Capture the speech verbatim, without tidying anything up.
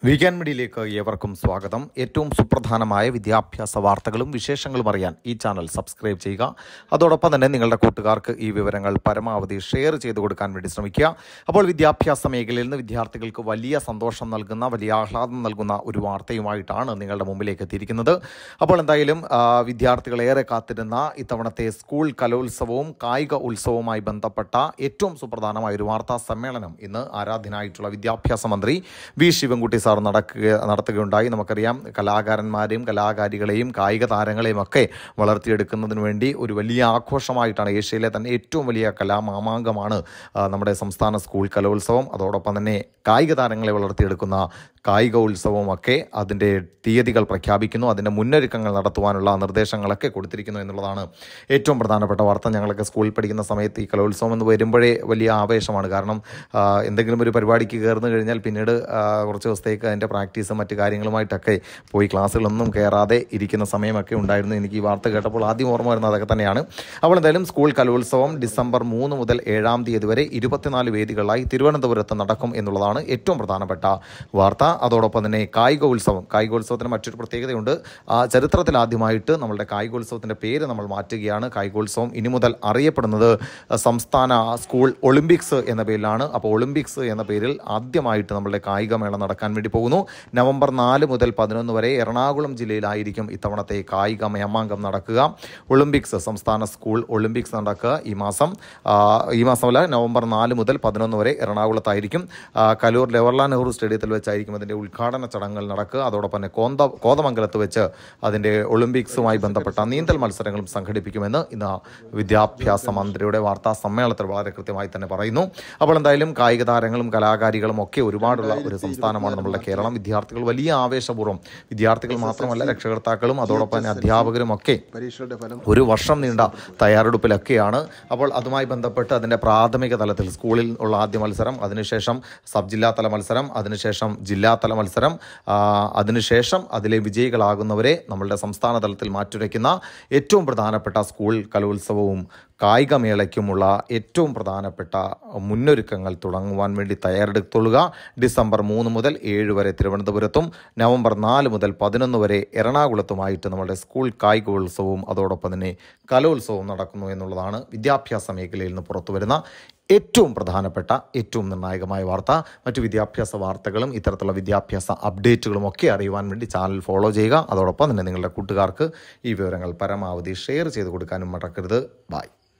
Weekend മീഡിയയിലേക്ക് ഏവർക്കും സ്വാഗതം. ഏറ്റവും സുപ്രധാനമായ വിദ്യാഭ്യാസ വാർത്തകളും വിശേഷങ്ങളും അറിയാൻ ഈ ചാനൽ സബ്സ്ക്രൈബ് ചെയ്യുക. അതോടൊപ്പം തന്നെ നിങ്ങളുടെ കൂട്ടുകാർക്ക് ഈ വിവരങ്ങൾ പരമാവധി ഷെയർ ചെയ്തു കൊടുക്കാൻ വേണ്ടി ശ്രമിക്കുക. അപ്പോൾ വിദ്യാഭ്യാസ മേഖലയിൽ നിന്ന് വിദ്യാർത്ഥികൾക്ക് വലിയ സന്തോഷം നൽകുന്ന, വലിയ ആഹ്ലാദം നൽകുന്ന ഒരു വാർത്തയുമായിട്ടാണ് നിങ്ങളുടെ മുമ്പിലേക്ക് എത്തിയിരിക്കുന്നത്. അപ്പോൾ എന്തായാലും വിദ്യാർത്ഥികളേറെ കാത്തിരുന്ന ഇത്തവണത്തെ സ്കൂൾ കലോത്സവവും കായിക ഉത്സവവുമായി ബന്ധപ്പെട്ട ഏറ്റവും സുപ്രധാനമായ ഒരു വാർത്താ സമ്മേളനം ഇന്ന് ആരാധ്യനായിട്ടുള്ള വിദ്യാഭ്യാസ മന്ത്രി വി ശിവൻകുട്ടി സാർ നടക്കുക നടത്തുകയുണ്ടായി. നമുക്കറിയാം, കലാകാരന്മാരെയും കലാകാരികളെയും കായിക താരങ്ങളെയും ഒക്കെ വളർത്തിയെടുക്കുന്നതിന് വേണ്ടി ഒരു വലിയ ആഘോഷമായിട്ടാണ്, ഏഷ്യയിലെ തന്നെ ഏറ്റവും വലിയ കലാമാമാങ്കമാണ് നമ്മുടെ സംസ്ഥാന സ്കൂൾ കലോത്സവം. അതോടൊപ്പം തന്നെ കായിക താരങ്ങളെ വളർത്തിയെടുക്കുന്ന കായിക ഉത്സവവും ഒക്കെ അതിൻ്റെ തീയതികൾ പ്രഖ്യാപിക്കുന്നു. അതിൻ്റെ മുന്നൊരുക്കങ്ങൾ നടത്തുവാനുള്ള നിർദ്ദേശങ്ങളൊക്കെ കൊടുത്തിരിക്കുന്നു എന്നുള്ളതാണ് ഏറ്റവും പ്രധാനപ്പെട്ട വാർത്ത. ഞങ്ങളൊക്കെ സ്കൂളിൽ പഠിക്കുന്ന സമയത്ത് ഈ കലോത്സവം എന്ന് വരുമ്പോഴേ വലിയ ആവേശമാണ്. കാരണം എന്തെങ്കിലും ഒരു പരിപാടിക്ക് കയറുന്നു കഴിഞ്ഞാൽ പിന്നീട് കുറച്ച് ദിവസത്തേക്ക് അതിൻ്റെ പ്രാക്ടീസും മറ്റു കാര്യങ്ങളുമായിട്ടൊക്കെ പോയി ക്ലാസ്സുകളൊന്നും കയറാതെ ഇരിക്കുന്ന സമയമൊക്കെ ഉണ്ടായിരുന്നു. എനിക്ക് ഈ വാർത്ത കേട്ടപ്പോൾ ആദ്യം ഓർമ്മ വരുന്നത് അതൊക്കെ തന്നെയാണ്. അപ്പോൾ എന്തായാലും സ്കൂൾ കലോത്സവം ഡിസംബർ മൂന്ന് മുതൽ ഏഴാം തീയതി വരെ ഇരുപത്തിനാല് വേദികളായി തിരുവനന്തപുരത്ത് നടക്കും എന്നുള്ളതാണ് ഏറ്റവും പ്രധാനപ്പെട്ട വാർത്ത. അതോടൊപ്പം തന്നെ കായികോത്സവം കായികോത്സവത്തിന് മറ്റൊരു പ്രത്യേകതയുണ്ട്. ആ ചരിത്രത്തിൽ ആദ്യമായിട്ട് നമ്മളുടെ കായികോത്സവത്തിൻ്റെ പേര് നമ്മൾ മാറ്റുകയാണ്. കായികോത്സവം ഇനി മുതൽ അറിയപ്പെടുന്നത് സംസ്ഥാന സ്കൂൾ ഒളിമ്പിക്സ് എന്ന പേരിലാണ്. അപ്പോൾ ഒളിമ്പിക്സ് എന്ന പേരിൽ ആദ്യമായിട്ട് നമ്മളുടെ കായികമേള നടക്കാൻ വേണ്ടി പോകുന്നു. നവംബർ നാല് മുതൽ പതിനൊന്ന് വരെ എറണാകുളം ജില്ലയിലായിരിക്കും ഇത്തവണത്തെ കായിക മേമാങ്കം നടക്കുക. ഒളിമ്പിക്സ് സംസ്ഥാന സ്കൂൾ ഒളിമ്പിക്സ് നടക്കുക ഈ മാസം ഈ മാസമല്ല നവംബർ നാല് മുതൽ പതിനൊന്ന് വരെ എറണാകുളത്തായിരിക്കും. കലൂർ ജവഹർലാൽ നെഹ്റു സ്റ്റേഡിയത്തിൽ വെച്ചായിരിക്കും അതിൻ്റെ ഉദ്ഘാടന ചടങ്ങുകൾ നടക്കുക. അതോടൊപ്പം തന്നെ കോന്ത കോതമംഗലത്ത് വെച്ച് അതിൻ്റെ ഒളിമ്പിക്സുമായി ബന്ധപ്പെട്ട നീന്തൽ മത്സരങ്ങളും സംഘടിപ്പിക്കുമെന്ന് ഇന്ന് വിദ്യാഭ്യാസ മന്ത്രിയുടെ വാർത്താ സമ്മേളനത്തിൽ വളരെ കൃത്യമായി തന്നെ പറയുന്നു. അപ്പോൾ എന്തായാലും കായിക താരങ്ങളും കലാകാരികളും ഒക്കെ ഒരുപാടുള്ള ഒരു സംസ്ഥാനമാണ് നമ്മളുടെ കേരളം. വിദ്യാർത്ഥികൾ വലിയ ആവേശപൂർവ്വം, വിദ്യാർത്ഥികൾ മാത്രമല്ല രക്ഷകർത്താക്കളും അതോടൊപ്പം തന്നെ അധ്യാപകരും ഒക്കെ ഒരു വർഷം നീണ്ട തയ്യാറെടുപ്പിലൊക്കെയാണ്. അപ്പോൾ അതുമായി ബന്ധപ്പെട്ട് അതിൻ്റെ പ്രാഥമിക തലത്തിൽ സ്കൂളിൽ ഉള്ള ആദ്യ മത്സരം, അതിനുശേഷം സബ് ജില്ലാതല മത്സരം, അതിനുശേഷം ജില്ലാതല മത്സരം, അതിനുശേഷം അതിലെ വിജയികളാകുന്നവരെ നമ്മളുടെ സംസ്ഥാന തലത്തിൽ മാറ്റുരയ്ക്കുന്ന ഏറ്റവും പ്രധാനപ്പെട്ട സ്കൂൾ കലോത്സവവും കായികമേളയ്ക്കുമുള്ള ഏറ്റവും പ്രധാനപ്പെട്ട മുന്നൊരുക്കങ്ങൾ തുടങ്ങുവാൻ വേണ്ടി തയ്യാറെടുത്തുകൊള്ളുക. ഡിസംബർ മൂന്ന് മുതൽ ഏഴ് വരെ തിരുവനന്തപുരത്തും നവംബർ നാല് മുതൽ പതിനൊന്ന് വരെ എറണാകുളത്തുമായിട്ട് നമ്മുടെ സ്കൂൾ കായികോത്സവവും അതോടൊപ്പം തന്നെ കലോത്സവവും നടക്കുന്നു എന്നുള്ളതാണ് വിദ്യാഭ്യാസ മേഖലയിൽ നിന്ന് പുറത്തു വരുന്ന ഏറ്റവും പ്രധാനപ്പെട്ട ഏറ്റവും നിർണായകമായ വാർത്ത. മറ്റു വിദ്യാഭ്യാസ വാർത്തകളും ഇത്തരത്തിലുള്ള വിദ്യാഭ്യാസ അപ്ഡേറ്റുകളും ഒക്കെ അറിയുവാൻ വേണ്ടി ചാനൽ ഫോളോ ചെയ്യുക. അതോടൊപ്പം തന്നെ നിങ്ങളുടെ കൂട്ടുകാർക്ക് ഈ വിവരങ്ങൾ പരമാവധി ഷെയർ ചെയ്ത് കൊടുക്കാനും മറക്കരുത്. ബൈ.